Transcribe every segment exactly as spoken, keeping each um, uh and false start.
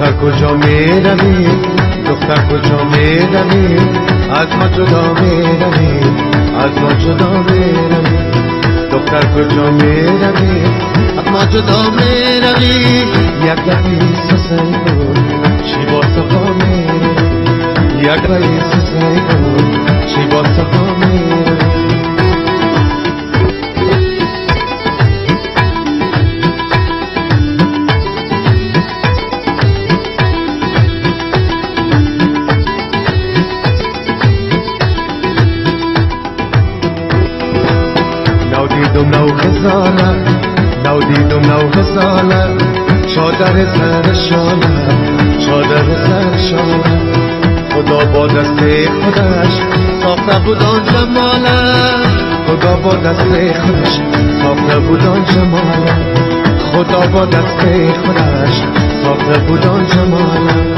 دختر کجا میروی دختر کجا میروی از ما جدا میروی از ما جدا میروی دختر کجا میروی از ما جدا میروی یک دفعی سوسن کن چی با سخا میروی یک دفعی سوسن کن چی با سخا میروی دیدم نو غزاله نو دیدم نو غزاله چادر سر شانه چادر سر شانه خدا با دست خودش ساخته بود آن جماله خدا با دست خودش ساخته بود آن جماله خدا با دست خودش ساخته بود آن جماله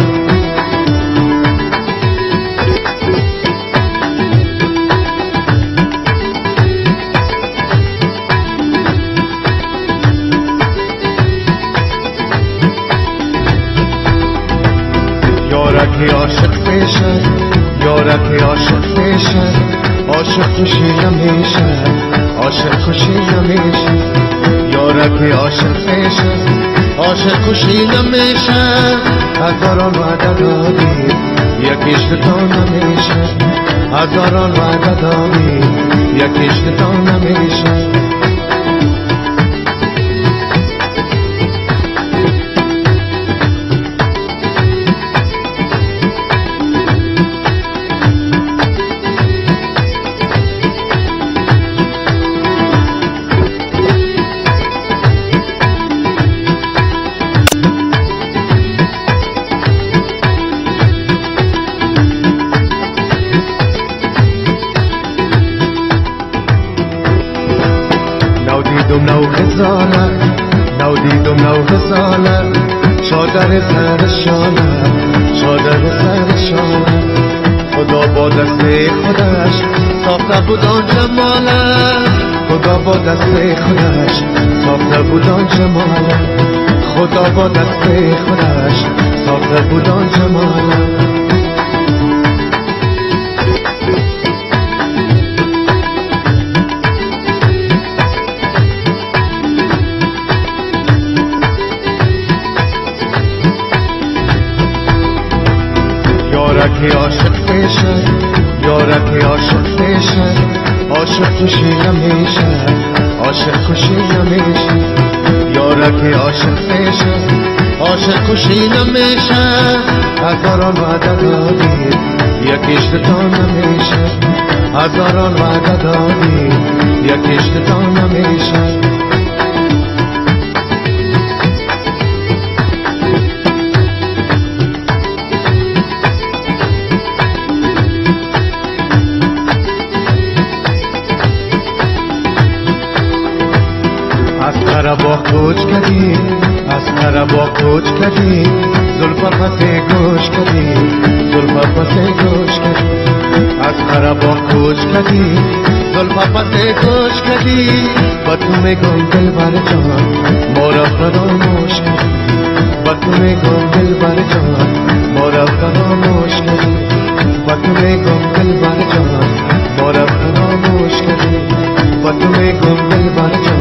یارکی عاشق میشه یارکی عاشق میشه عاشق خوشی نمیشه عاشق خوشی نمیشه یارکی عاشق میشه عاشق خوشی نمیشه هزاران وعده دادی یکیش تو نمیشه هزاران وعده دادی یکیش تو نمیشه دیدم نو غزاله نو دیدم نو غزاله چادر سر شانه چادر سر شانه خدا با دست خودش ساخته بود آن جماله خدا با دست خودش ساخته بود آن جماله خدا با دست خودش ساخته بود آن جماله یارکی عاشق میشه یارکی عاشق میشه عاشق خوشی نمیشه عاشق خوشی نمیشه یارکی عاشق میشه عاشق خوشی نمیشه هزاران وعده دادی یکیش تو نمیشه هزاران وعده دادی یکیش تو نمیشه از قربا کوچ کردی از قربا کوچ کردی زلفا پس گوش کردی زلفا پس گوش کردی از قربا کوچ کردی زلفا پس گوش کردی با تو میگم دل بر جان مورا فراموش کردی با تو میگم دل بر جان مورا فراموش کردی با تو میگم دل بر جان مورا فراموش کردی با تو میگم دل بر جان